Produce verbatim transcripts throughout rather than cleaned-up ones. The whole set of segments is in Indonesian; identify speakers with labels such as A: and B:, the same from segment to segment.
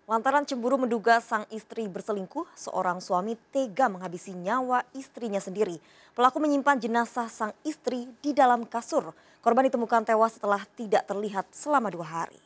A: Lantaran cemburu menduga sang istri berselingkuh, seorang suami tega menghabisi nyawa istrinya sendiri. Pelaku menyimpan jenazah sang istri di dalam kasur. Korban ditemukan tewas setelah tidak terlihat selama dua hari.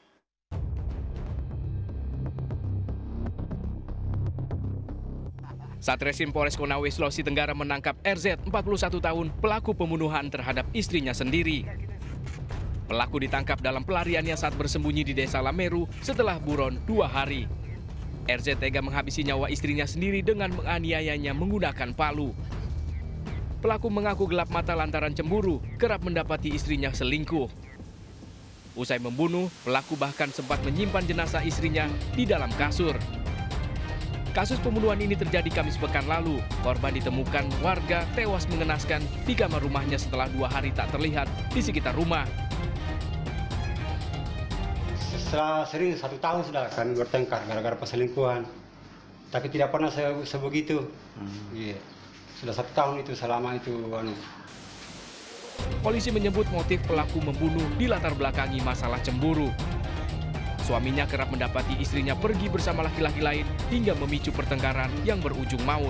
B: Satreskrim Polres Konawe, Sulawesi Tenggara menangkap R Z, empat puluh satu tahun, pelaku pembunuhan terhadap istrinya sendiri. Pelaku ditangkap dalam pelariannya saat bersembunyi di desa Lameru setelah buron dua hari. R Z tega menghabisi nyawa istrinya sendiri dengan menganiayanya menggunakan palu. Pelaku mengaku gelap mata lantaran cemburu, kerap mendapati istrinya selingkuh. Usai membunuh, pelaku bahkan sempat menyimpan jenazah istrinya di dalam kasur. Kasus pembunuhan ini terjadi Kamis pekan lalu. Korban ditemukan warga tewas mengenaskan di kamar rumahnya setelah dua hari tak terlihat di sekitar rumah.
C: Setelah sering satu tahun sudah kan bertengkar gara-gara perselingkuhan. Tapi tidak pernah saya sebegitu. Hmm. Iya. Sudah satu tahun itu selama itu. Anu.
B: Polisi menyebut motif pelaku membunuh dilatar belakangi masalah cemburu. Suaminya kerap mendapati istrinya pergi bersama laki-laki lain hingga memicu pertengkaran yang berujung maut.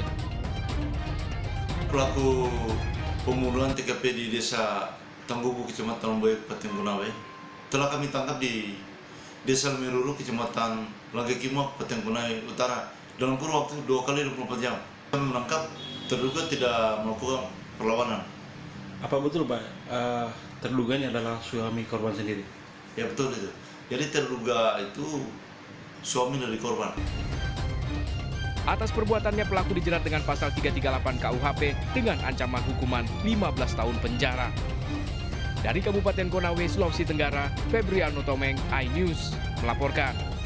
D: Pelaku pembunuhan T K P di desa Tanggubu, Kecamatan Lomboy, Kabupaten Konawe, telah kami tangkap di desa Meruru, Kecamatan Langgekimo, Kabupaten Konawe Utara, dalam kurun waktu dua kali dua puluh empat jam. Kami menangkap terduga tidak melakukan perlawanan.
E: Apa betul Pak, uh, terduganya adalah suami korban sendiri?
D: Ya betul itu. Jadi terduga itu suami dari korban.
B: Atas perbuatannya pelaku dijerat dengan pasal tiga tiga delapan K U H P dengan ancaman hukuman lima belas tahun penjara. Dari Kabupaten Konawe, Sulawesi Tenggara, Febriano Tomeng, iNews melaporkan.